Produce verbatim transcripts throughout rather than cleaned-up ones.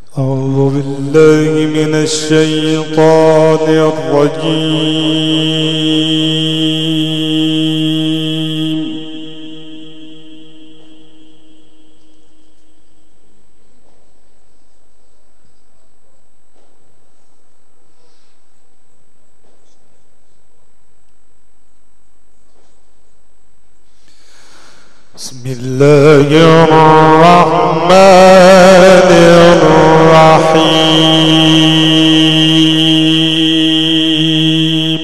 أعوذ بالله من الشيطان الرجيم. بسم الله الرحمن الرحيم.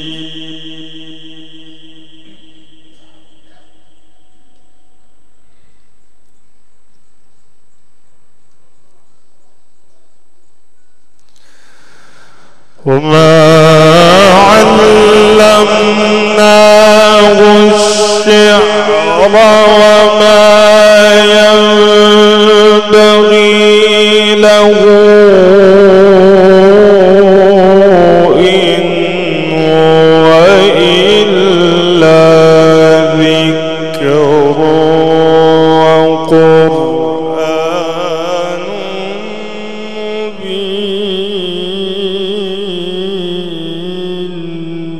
وما علمناه الشعر وما ينبغي له إن هو إلا ذكر وقرآن مبين.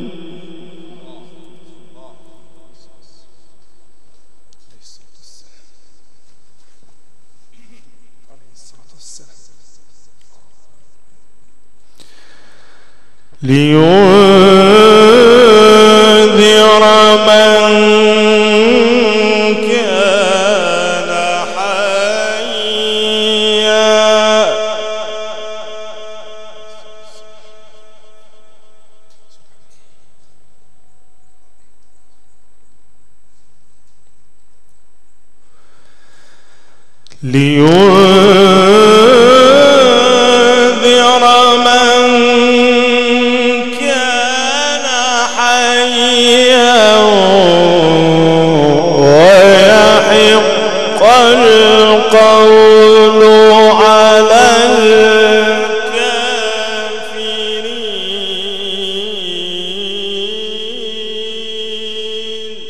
لينذر من كان حيا لينذر من كان حيا ويحق القول على الكافرين.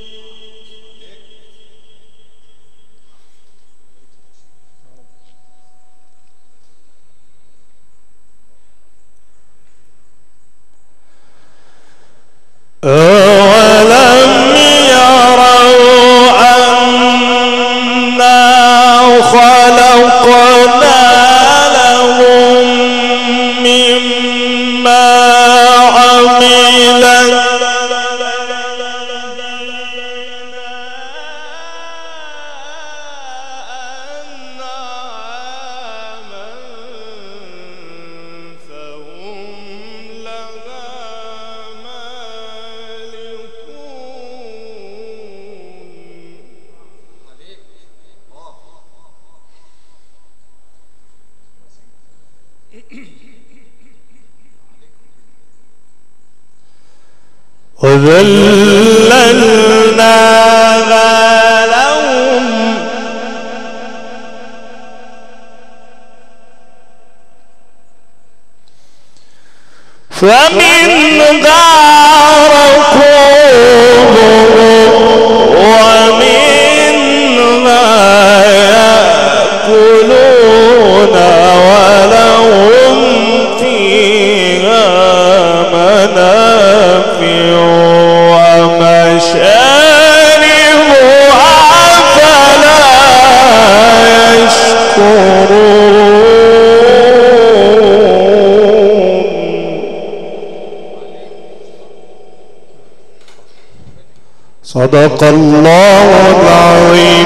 أولم يروا أنا خلقنا لهم مما عملت أنعاما فهم لها وذللناها لهم فمنها ركوبهم ومنها يأكلون ولهم فيها منافع ومشاربها فلا يشكرون. صدق الله العظيم.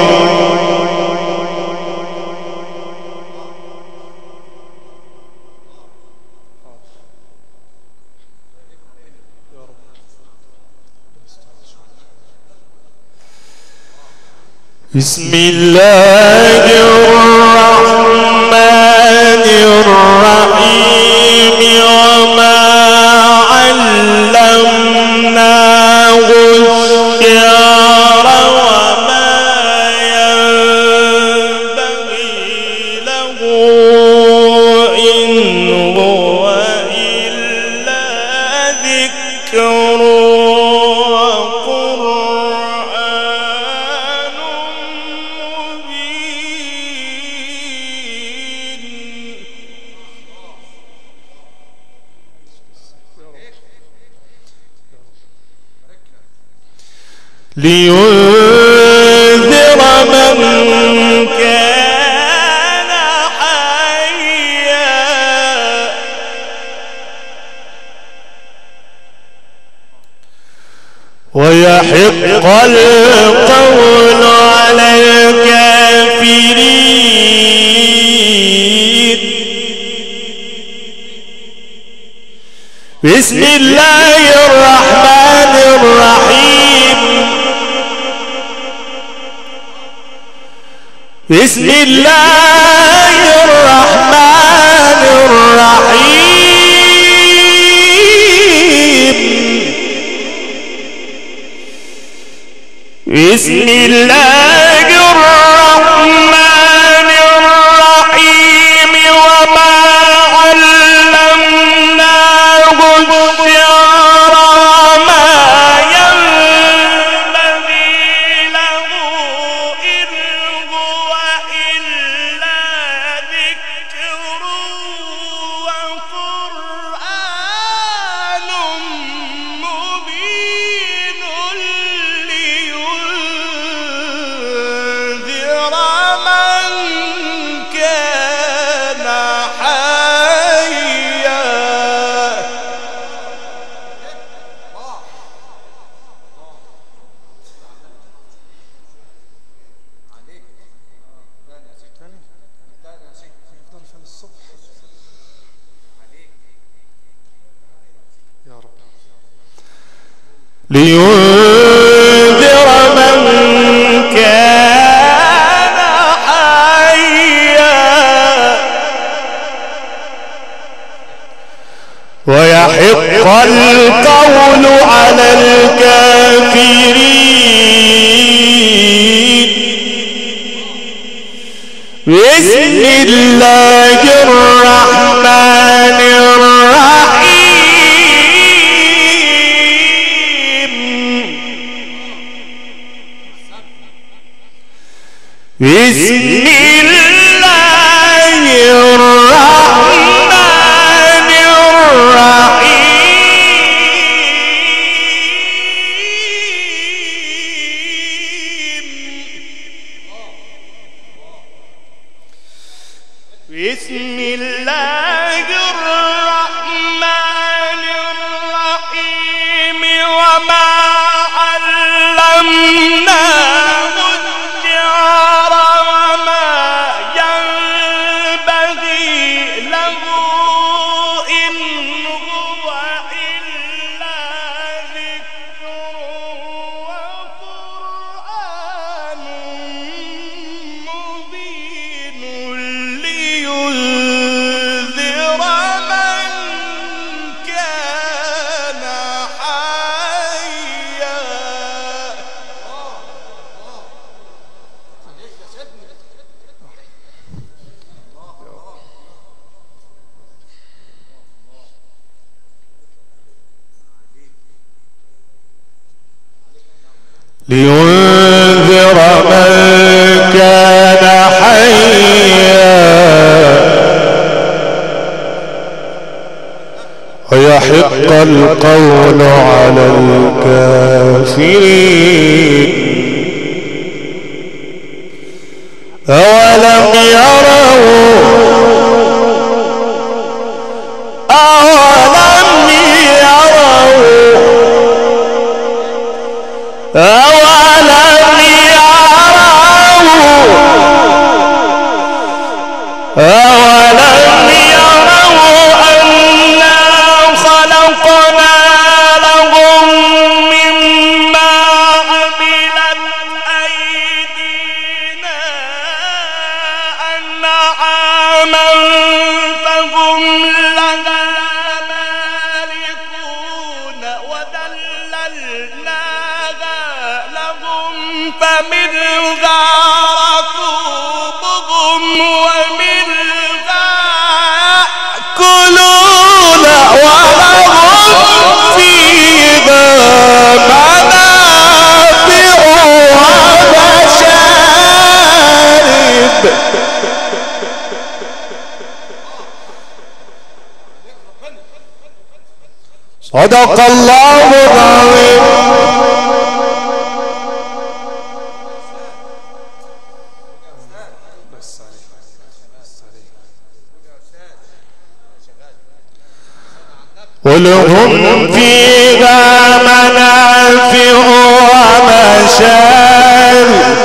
بسم الله الرحمن الرحيم. وما علمناه الشعر وما ينبغي له إن هو إلا ذكر وقرآن مبين. لينذر من كان حيا ويحق القول على الكافرين. بسم الله الرحمن الرحيم. بسم الله الرحمن الرحيم. بسم الله الرحمن الرحيم. وما علمناه الشعر ما ينبغي له إن هو إلا ذكر وقرآن مبين لينذر من كان حيا. لينذر من كان حيا ويحق القول على الكافرين. بسم الله الرحمن الرحيم. بسم الله الرحمن الرحيم. بسم الله الرحمن الرحيم. وما علمناه الشعر وما ينبغي له إن هو إلا ذكر وقرآن مبين لينذر من كان حيا. لينذر من كان حيا ويحق القول على الكافرين. أولم يروا أولم يروا أولم يروا أولم يروا أنا خلقنا لهم مما عملت أيدينا أنعاما فهم لها مالكون وذللناها لهم فمنها ركوبهم ومنها يأكلون ولهم فيها منافع ومشارب. صدق الله العظيم. ولهم فيها منافع ومشارب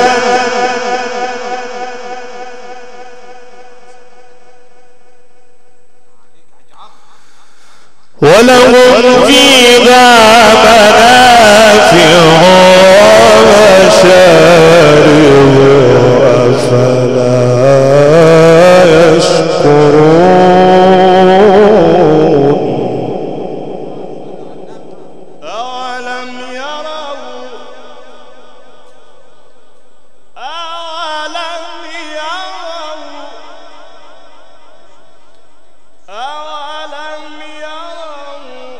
ولهم فيها منافع ومشارب أفلا يشكرون أولم يروا أولم يروا أولم يروا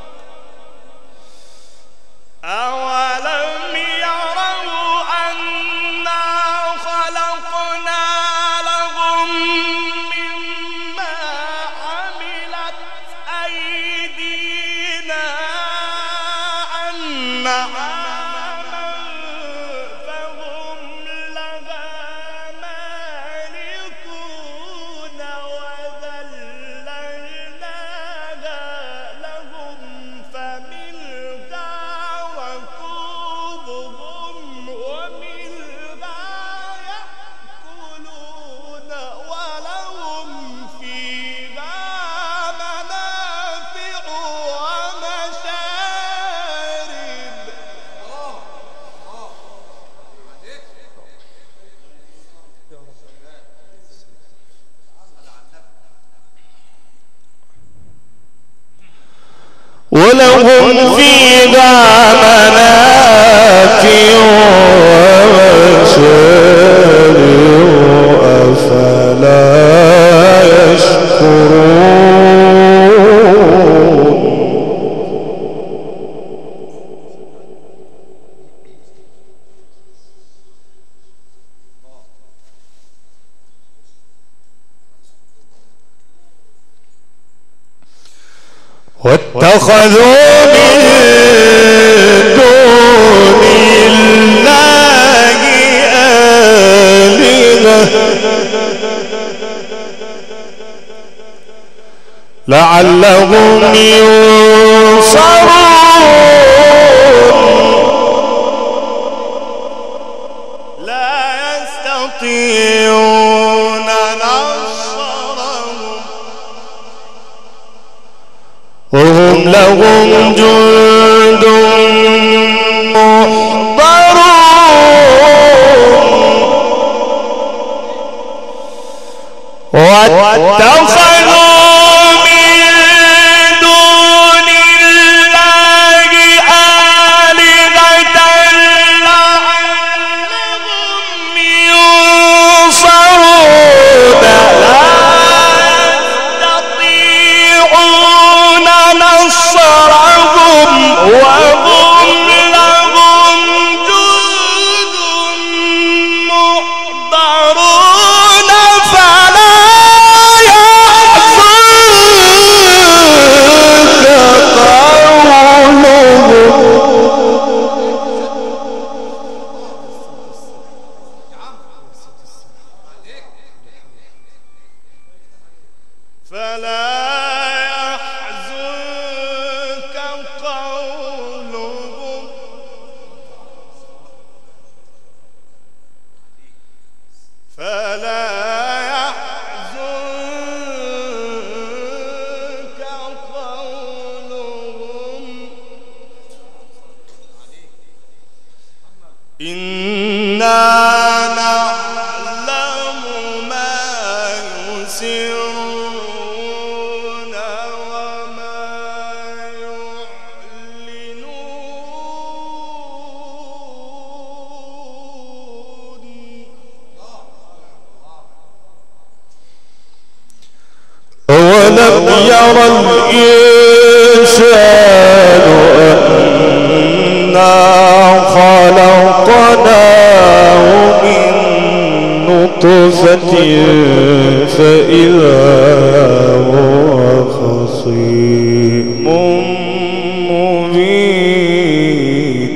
أولم يروا أنا خلقنا لهم مما عملت أيدينا أنعاما فهم لها مالكون وذللناها لهم فمنها ركوبهم ومنها يأكلون ولهم فيها منافع ومشارب ولهم فيها منافع ومشارب أفلا يشكرون واتخذوا من دون الله آلهة لعلهم ينصرون لا يستطيعون نصرهم وهم لهم جند محضرون واتخذوا من دون الله آلهة لعلهم ينصرون لا يستطيعون نصرهم وهم لهم جند محضرون فلا يحزنك قولهم فلا يحزنك قولهم فلا يحزنك قولهم إنا نعلم ما يسرون وما يعلنون أولم يرى الإنسان أنا خلقناه من نطفة فإذا هو خصيم مبين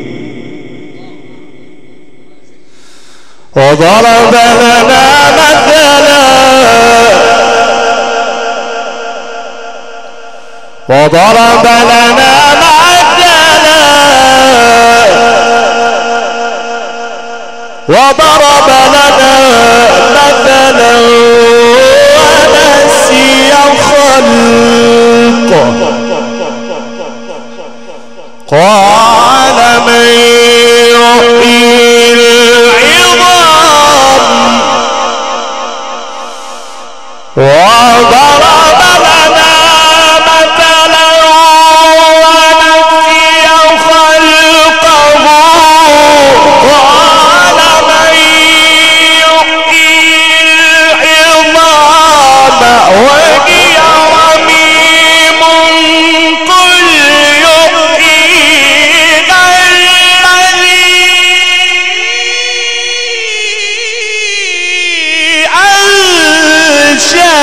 وضرب لنا مثلا وضرب لنا مثلا وضرب لنا مثلا ونسي خلقه قال من يحيي العظام وضرب لنا مثلا ونسي خلقه قال من يحيي العظام وهي رميم قل يحييها الذي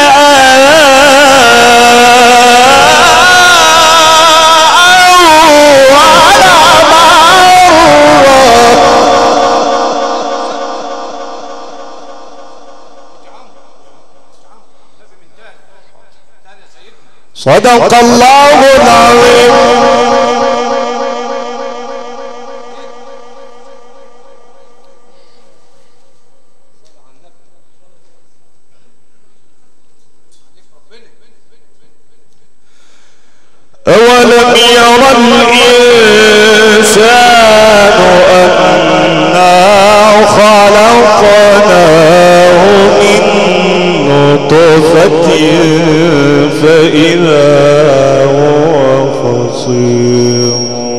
صدق الله العظيم. أولم ير الإنسان أنا خلقناه من نطفة فإذا هو خصيم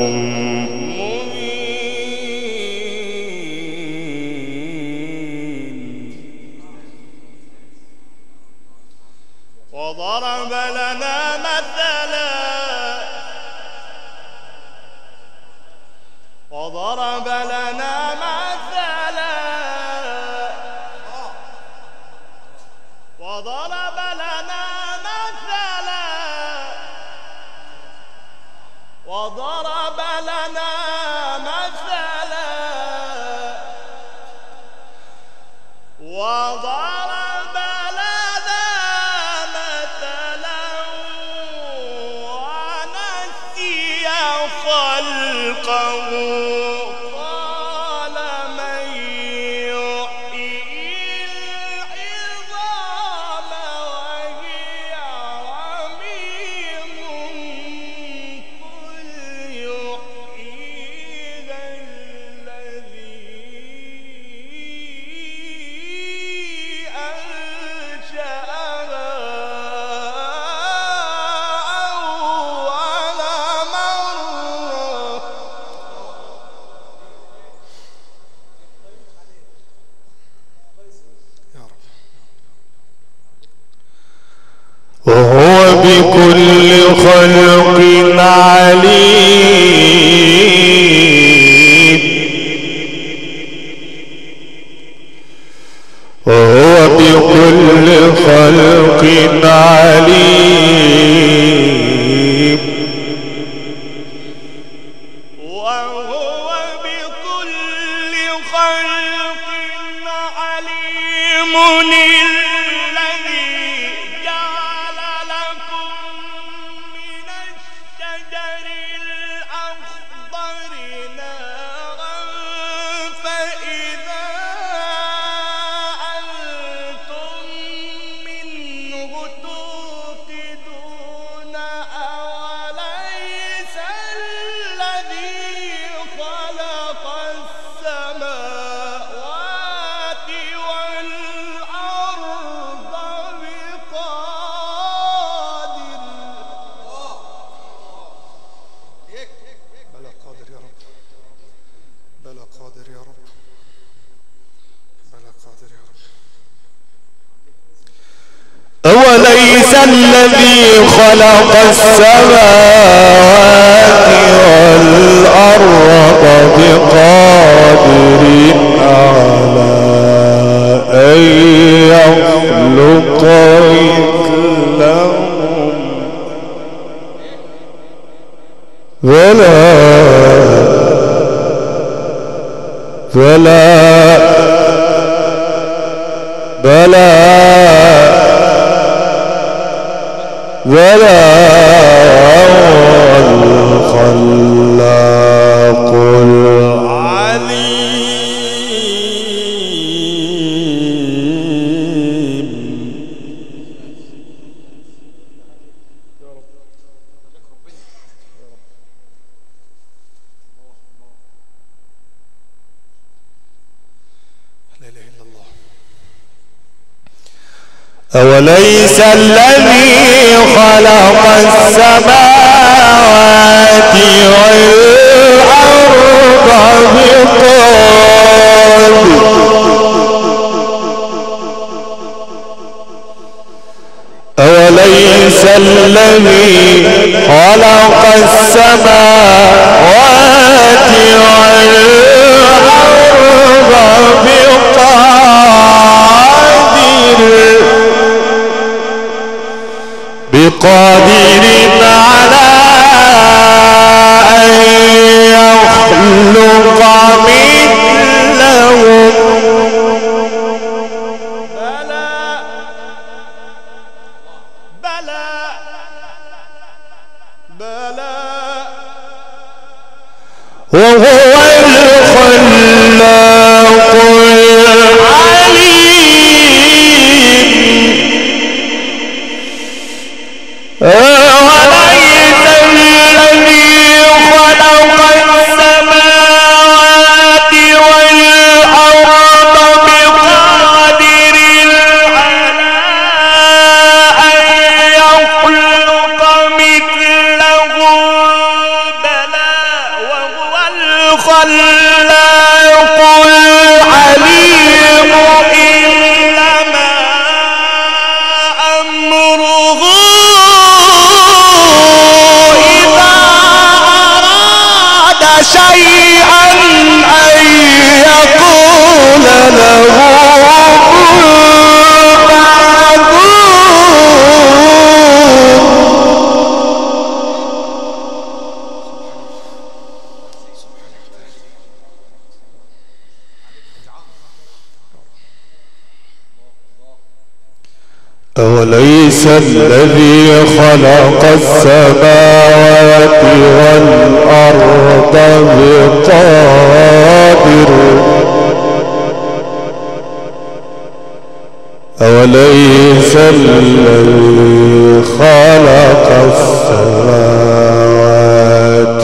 مبين وضرب لنا مثلا وضرب لنا مثلا وضرب لنا مثلا وضرب لنا مثلا وضرب لنا مثلا ونسي خلقه قال من يحيي العظام وهي رميم قل يحييها الذي أنشأها أول مرة وهو بكل خلق عليم وهو بكل خلق عليم وهو بكل خلق عليم الذي جعل لكم من الشجر الأخضر نارا فإذا أنتم منه توقدون أوليس الذي خلق السماوات والأرض بقادر بلى قادر يا رب بلى قادر يا رب بلى قادر يا رب أوليس الذي خلق السماوات والأرض بقادر على أن يخلق مثلهم بلى بلى بلى بلى أوليس الذي خلق السماوات والأرض بقادر أوليس الذي خلق السماوات والأرض بقادر بقادر على أن يخلق مثلهم بلى بلى وهو الخلاق العليم أوليس الذي خلق السماوات والأرض بقادر على أن يخلق مثلهم بلى وهو الخلاق العليم إنما أمره إذا أراد شيئا أن يقول له كن أوليس الذي خلق السماوات والأرض بقادر أوليس الذي خلق السماوات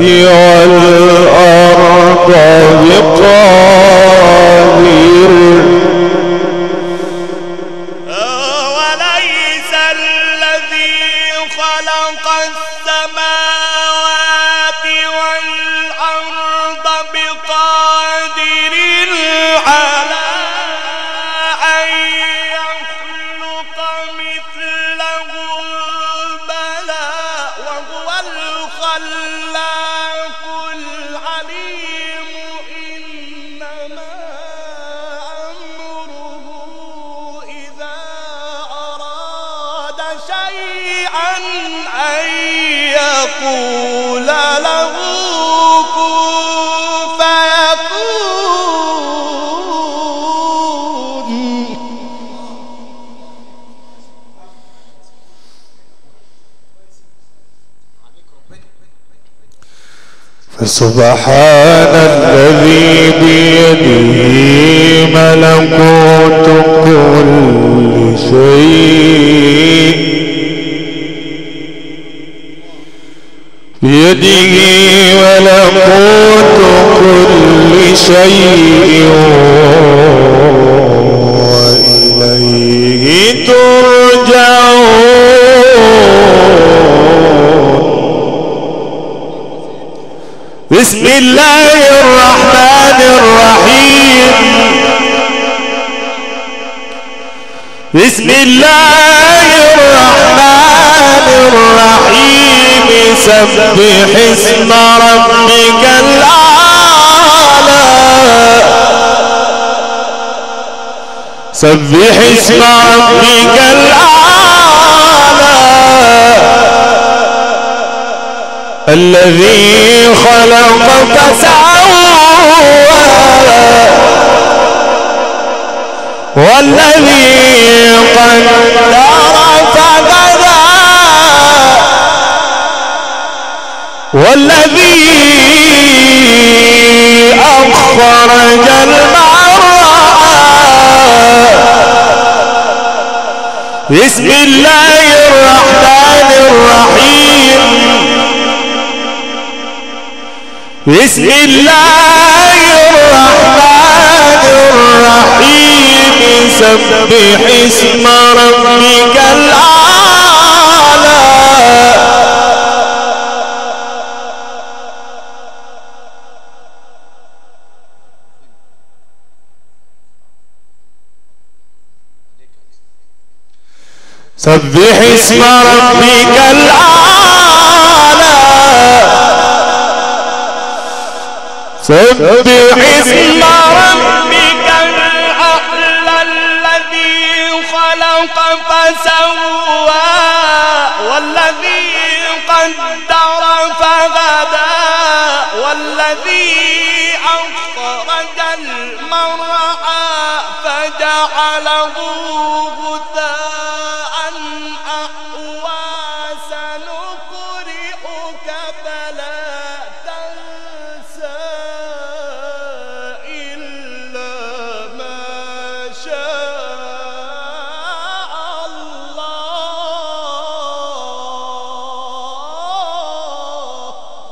والأرض بقادر أوليس الذي خلق السماوات والأرض بقادر على أن يخلق مثلهم بلى وهو الخلاق العليم إنما أمره إذا أراد شيئا أن يقول له كن فيكون فسبحان الذي بيده ملكوت كل شيء بيده ملكوت كل شيء وإليه ترجعون بسم الله الرحمن الرحيم بسم الله الرحمن الرحيم سبح اسم ربك الأعلى سبح اسم ربك الأعلى الذي خلق فسوى والذي قدر فهدى والذي أخرج المرعى بسم الله الرحمن الرحيم بسم الله الرحمن الرحيم سبح اسم ربك الأعلى سبح اسم ربك الأعلى سبح اسم ربك الأعلى الذي خلق فسوى والذي قدر فهدى والذي أخرج المرعى فجعله غثاء أحوى سنقرئك فلا تنسى إلا ما شاء الله.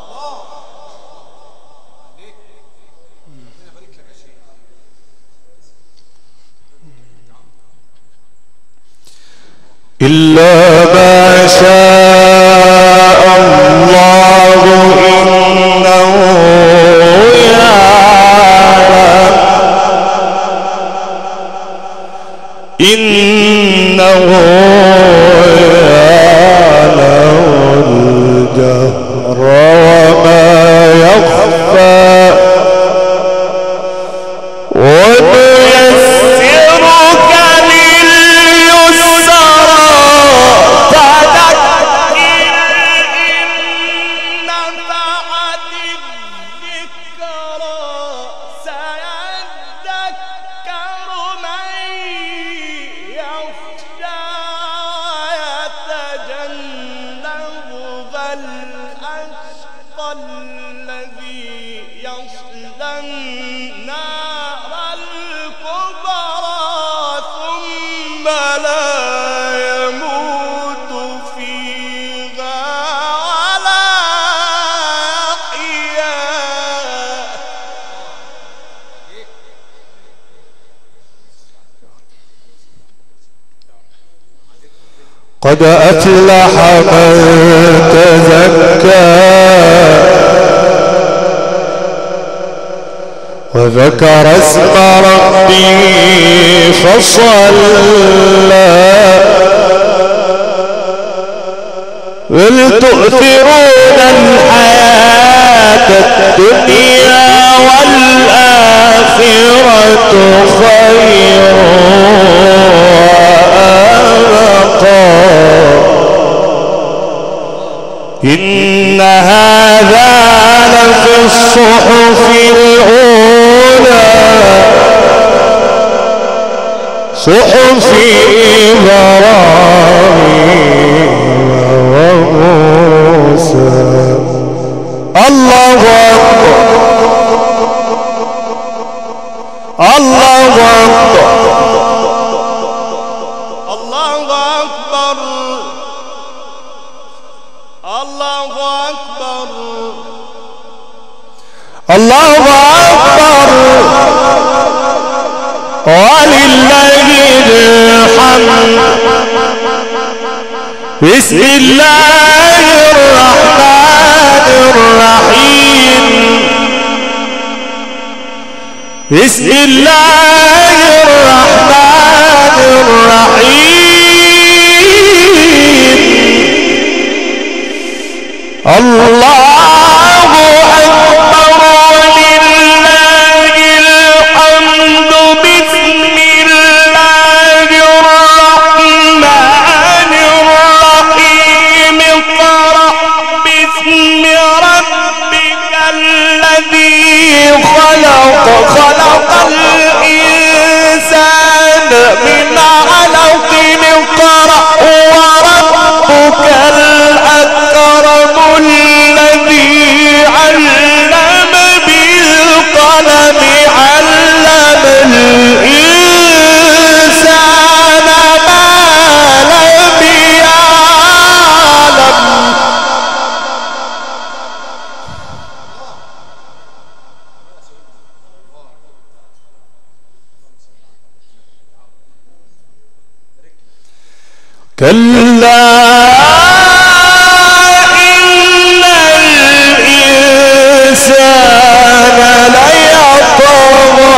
إلا ما شاء الله إنه يعلم إنه يعلم الجهر وما يخفى ونيسرك لليسرى فذكر إن نفعت الذكرى سيذكر من يخشى يتجنبها الأشقى الذي يصلى النار الكبرى ثم لا يموت فيها ولا يحيا. قد أفلح من تزكى وذكر اسم ربه فصلى بل تؤثرون الحياة الدنيا والآخرة خير وأبقى إن هذا لفي الصحف الأولى صحف إبراهيم وموسى. الله أكبر الله أكبر الله أكبر الله أكبر الله أكبر ولله الحمد. بسم الله الرحمن الرحيم بسم الله الرحمن الرحيم. الله أكبر ولله الحمد. بسم الله الرحمن الرحيم. اقرأ باسم ربك الذي خلق خلق الإنسان من علق. اقرأ وربك الأكرم الذي علم بالقلم علم الإنسان ما لم يعلم. كلا إن الإنسان ليطغى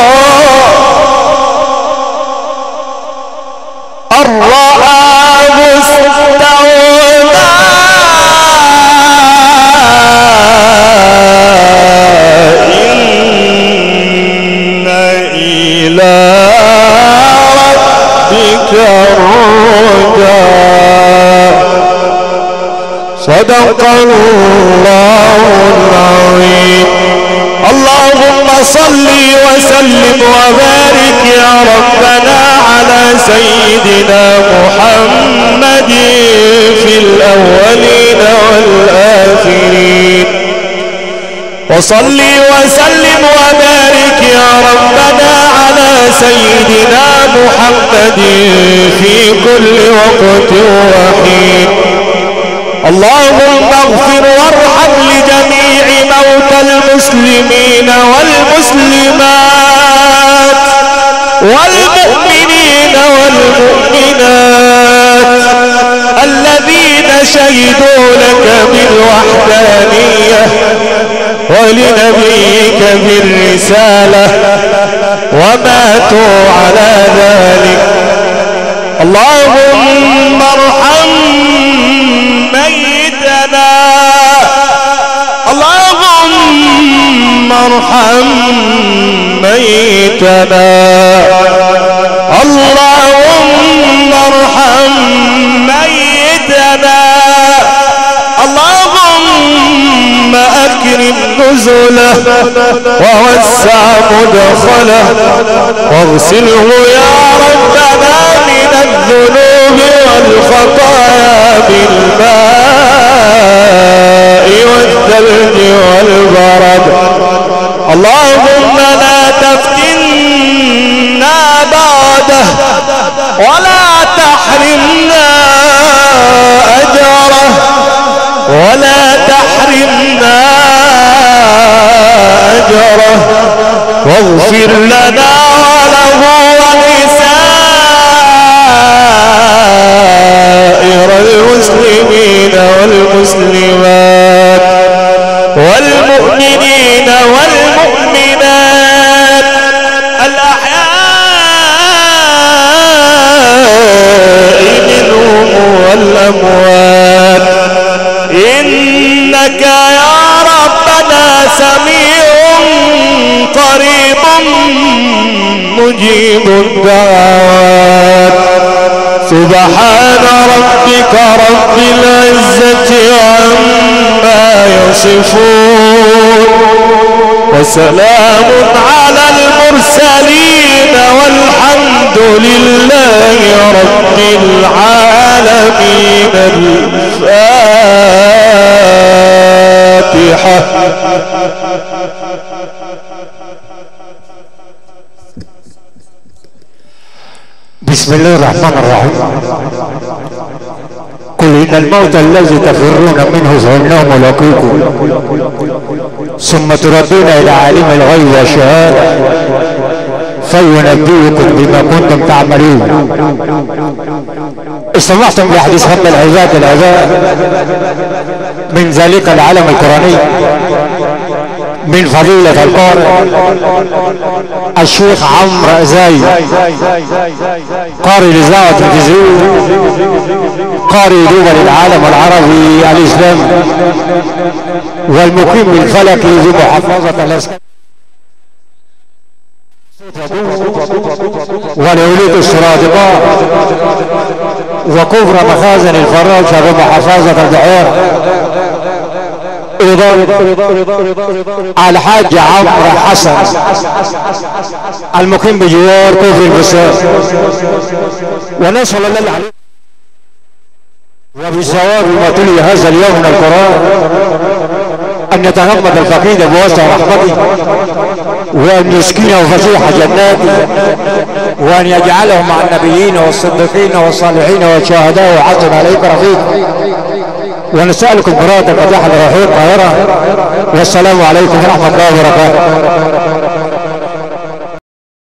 أن رآه استغنى إن إلى ربك الرجعى. صدق الله العظيم. اللهم صل وسلم وبارك يا ربنا على سيدنا محمد في الأولين والآخرين، وصل وسلم وبارك يا ربنا على سيدنا محمد في كل وقت وحين. اللهم اغفر وارحم لجميع موتى المسلمين والمسلمات والمؤمنين والمؤمنات الذين شهدوا لك بالوحدانية ولنبيك بالرسالة وماتوا على ذلك. اللهم ارحم ميتنا، اللهم ارحم ميتنا، اللهم ارحم ميتنا، اللهم أكرم نزله ووسع مدخله واغسله يا ربنا من الذنوب والخطايا بالماء والثلج والبرد. اللهم لا تفتنا بعده ولا تحرمنا أجره ولا تحرمنا أجره واغفر لنا وله ولسائر المسلمين والمسلمات والمؤمنين والمؤمنات الأحياء منهم والأموات، إنك يا ربنا سميع قريب مجيب الدعوات. سبحان ربك رب العزة عما يصفون وسلام على المرسلين والحمد لله رب العالمين. الفاتحة. بسم الله الرحمن الرحيم. قل إن الموت الذي تفرون منه فإنه ملاقيكم ثم تردون إلى عالم الغيب والشهادة فينبئكم بما كنتم تعملون. استمعتم بحديث رب العباد العباد من ذلك العالم القرآني من فضيلة القارئ الشيخ عمرو زايد، قارئ الإذاعة والتلفزيون، قارئ دول العالم العربي الإسلامي، والمقيم بالفلك بمحافظة الأسكندرية ولولية السرادقاء وكبرى مخازن الفراشة بمحافظة البحيرة. الحاج عمرو حسن المقيم بجوار كفر البساط، ونسأل الله عليه وبثواب ما تلي هذا اليوم من القرآن أن يتغمد الفقيد بواسع رحمته وأن يسكنه فسيح جناته وأن يجعله مع النبيين والصديقين والصالحين والشهداء وحسن عليك رفيق. ونسألكم قراءة الفاتحة لرحيق القاهرة، والسلام عليكم ورحمة الله وبركاته.